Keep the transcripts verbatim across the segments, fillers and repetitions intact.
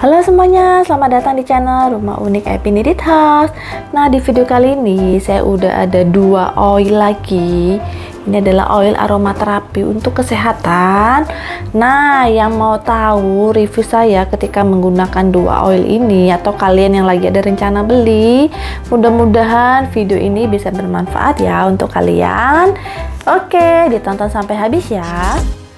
Halo semuanya, selamat datang di channel Rumah Unik Epi Nidit House. Nah, di video kali ini saya udah ada dua oil lagi. Ini adalah oil aromaterapi untuk kesehatan. Nah, yang mau tahu review saya ketika menggunakan dua oil ini, atau kalian yang lagi ada rencana beli, mudah-mudahan video ini bisa bermanfaat ya untuk kalian. Oke, ditonton sampai habis ya.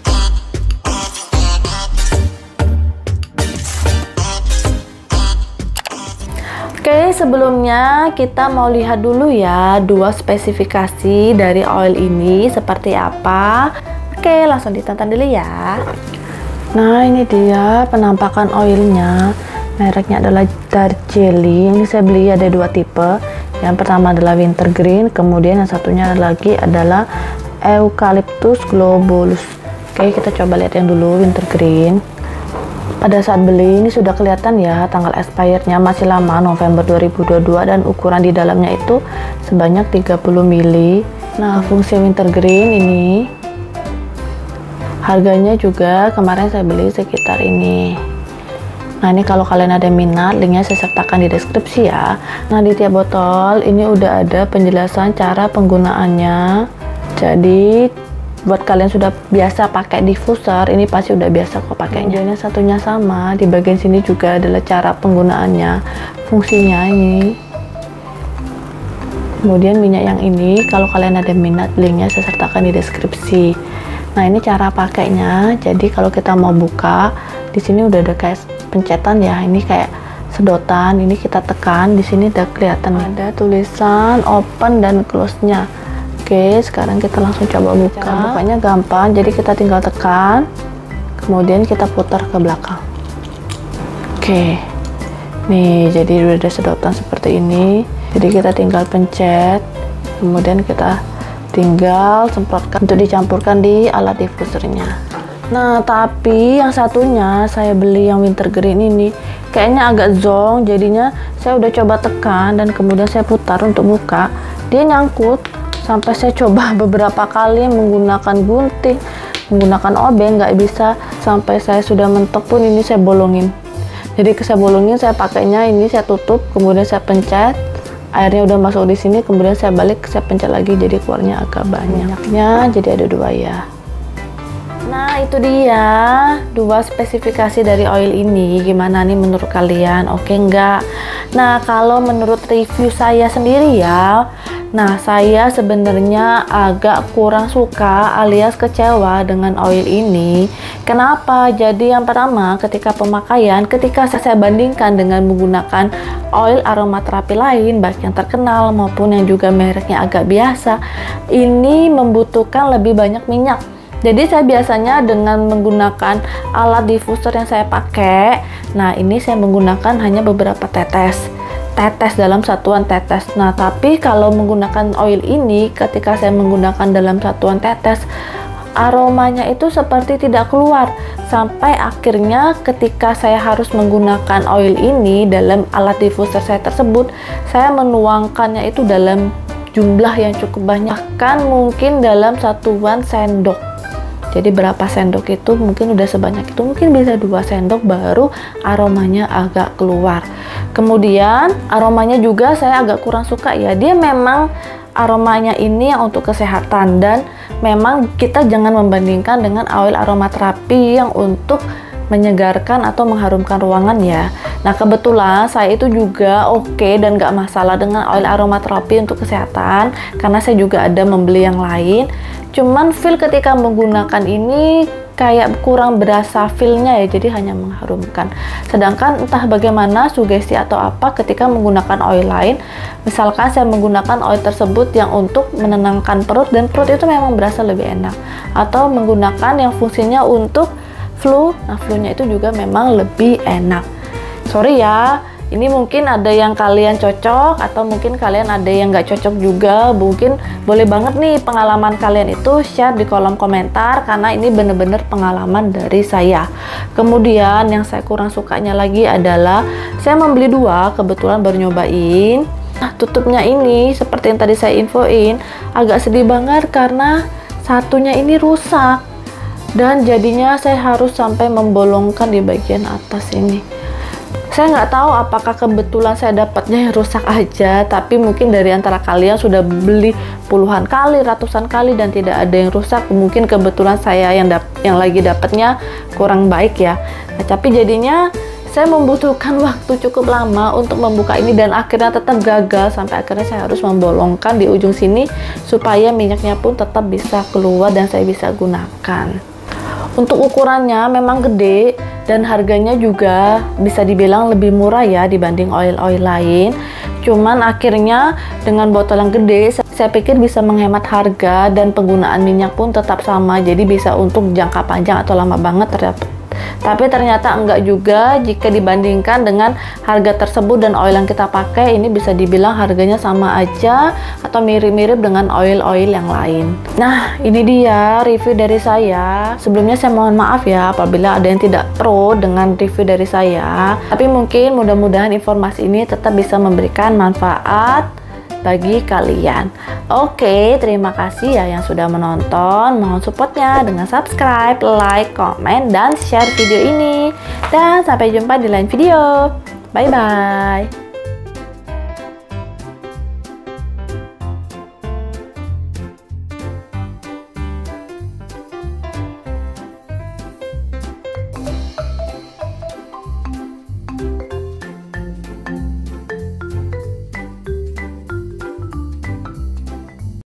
Oke, sebelumnya kita mau lihat dulu ya dua spesifikasi dari oil ini seperti apa. Oke, langsung ditonton dulu ya. Nah, ini dia penampakan oilnya. Mereknya adalah Darjeeling. Ini saya beli ada dua tipe. Yang pertama adalah Wintergreen, kemudian yang satunya lagi adalah Eucalyptus globulus. Oke, kita coba lihat yang dulu Wintergreen. Pada saat beli ini sudah kelihatan ya tanggal expirednya masih lama, November dua ribu dua puluh dua, dan ukuran di dalamnya itu sebanyak tiga puluh mililiter. Nah, fungsi Wintergreen ini harganya juga kemarin saya beli sekitar ini. Nah, ini kalau kalian ada minat, linknya saya sertakan di deskripsi ya. Nah, di tiap botol ini udah ada penjelasan cara penggunaannya. Jadi buat kalian sudah biasa pakai diffuser, ini pasti udah biasa kok pakainya. Kemudian satunya sama, di bagian sini juga adalah cara penggunaannya, fungsinya ini. Kemudian minyak yang ini, kalau kalian ada minat, linknya saya sertakan di deskripsi. Nah, ini cara pakainya. Jadi kalau kita mau buka, di sini udah ada kayak pencetan ya. Ini kayak sedotan. Ini kita tekan, di sini udah kelihatan ada tulisan open dan close-nya. Oke, sekarang kita langsung coba buka. Cara bukanya gampang, jadi kita tinggal tekan, kemudian kita putar ke belakang. Oke, nih jadi udah ada sedotan seperti ini. Jadi kita tinggal pencet, kemudian kita tinggal semprotkan untuk dicampurkan di alat diffusernya. Nah, tapi yang satunya saya beli yang Wintergreen ini kayaknya agak zonk, jadinya saya udah coba tekan dan kemudian saya putar untuk buka, dia nyangkut. Sampai saya coba beberapa kali menggunakan gunting, menggunakan obeng, nggak bisa. Sampai saya sudah mentok pun ini saya bolongin. Jadi saya bolongin, saya pakainya ini saya tutup, kemudian saya pencet, airnya udah masuk di sini, kemudian saya balik, saya pencet lagi, jadi keluarnya agak banyaknya. Jadi ada dua ya. Nah, itu dia dua spesifikasi dari oil ini. Gimana nih menurut kalian? Oke nggak? Nah, kalau menurut review saya sendiri ya, nah saya sebenarnya agak kurang suka alias kecewa dengan oil ini. Kenapa? Jadi yang pertama, ketika pemakaian, ketika saya bandingkan dengan menggunakan oil aromaterapi lain, baik yang terkenal maupun yang juga mereknya agak biasa, ini membutuhkan lebih banyak minyak. Jadi saya biasanya dengan menggunakan alat diffuser yang saya pakai, nah ini saya menggunakan hanya beberapa tetes tetes dalam satuan tetes. Nah, tapi kalau menggunakan oil ini, ketika saya menggunakan dalam satuan tetes, aromanya itu seperti tidak keluar. Sampai akhirnya ketika saya harus menggunakan oil ini dalam alat diffuser saya tersebut, saya menuangkannya itu dalam jumlah yang cukup banyak, kan mungkin dalam satuan sendok. Jadi berapa sendok itu mungkin udah sebanyak itu, mungkin bisa dua sendok baru aromanya agak keluar. Kemudian aromanya juga saya agak kurang suka ya. Dia memang aromanya ini yang untuk kesehatan, dan memang kita jangan membandingkan dengan oil aromaterapi yang untuk menyegarkan atau mengharumkan ruangan ya. Nah, kebetulan saya itu juga oke okay dan gak masalah dengan oil aromaterapi untuk kesehatan, karena saya juga ada membeli yang lain. Cuman feel ketika menggunakan ini kayak kurang berasa feelnya ya, jadi hanya mengharumkan. Sedangkan entah bagaimana sugesti atau apa ketika menggunakan oil lain, misalkan saya menggunakan oil tersebut yang untuk menenangkan perut, dan perut itu memang berasa lebih enak. Atau menggunakan yang fungsinya untuk flu, nah flu-nya itu juga memang lebih enak. Sorry ya, ini mungkin ada yang kalian cocok, atau mungkin kalian ada yang nggak cocok juga. Mungkin boleh banget nih pengalaman kalian itu share di kolom komentar, karena ini bener-bener pengalaman dari saya. Kemudian yang saya kurang sukanya lagi adalah saya membeli dua, kebetulan baru nyobain. Nah, tutupnya ini seperti yang tadi saya infoin, agak sedih banget karena satunya ini rusak, dan jadinya saya harus sampai membolongkan di bagian atas ini. Saya nggak tahu apakah kebetulan saya dapatnya yang rusak aja, tapi mungkin dari antara kalian sudah beli puluhan kali, ratusan kali dan tidak ada yang rusak. Mungkin kebetulan saya yang dap yang lagi dapatnya kurang baik ya. Nah, tapi jadinya saya membutuhkan waktu cukup lama untuk membuka ini dan akhirnya tetap gagal, sampai akhirnya saya harus membolongkan di ujung sini supaya minyaknya pun tetap bisa keluar dan saya bisa gunakan. Untuk ukurannya memang gede dan harganya juga bisa dibilang lebih murah ya dibanding oil-oil lain. Cuman akhirnya dengan botol yang gede saya pikir bisa menghemat harga dan penggunaan minyak pun tetap sama, jadi bisa untuk jangka panjang atau lama banget ternyata. Tapi ternyata enggak juga jika dibandingkan dengan harga tersebut dan oil yang kita pakai. Ini bisa dibilang harganya sama aja atau mirip-mirip dengan oil-oil yang lain. Nah, ini dia review dari saya. Sebelumnya saya mohon maaf ya apabila ada yang tidak pro dengan review dari saya. Tapi mungkin mudah-mudahan informasi ini tetap bisa memberikan manfaat bagi kalian. Oke, terima kasih ya yang sudah menonton. Mohon supportnya dengan subscribe, like, komen, dan share video ini. Dan sampai jumpa di lain video. Bye-bye.